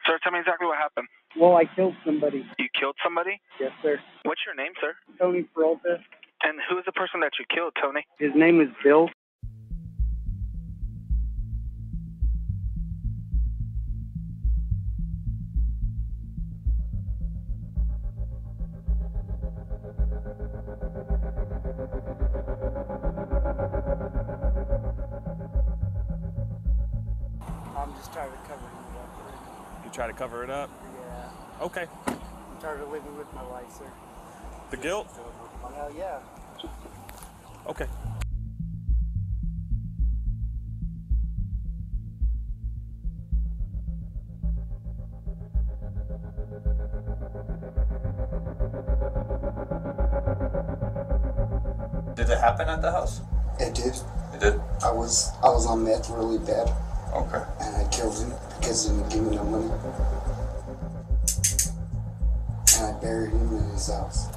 Sir, tell me exactly what happened. Well, I killed somebody. You killed somebody? Yes, sir. What's your name, sir? Tony Peralta. And who is the person that you killed, Tony? His name is Bill. I'm just trying to cover it up. You try to cover it up? Yeah. Okay. I'm tired of living with my wife, sir. The guilt? Yeah. Okay. Did it happen at the house? It did. It did? I was on meth really bad. Okay. And I killed him because he didn't give me no money. And I buried him in his house.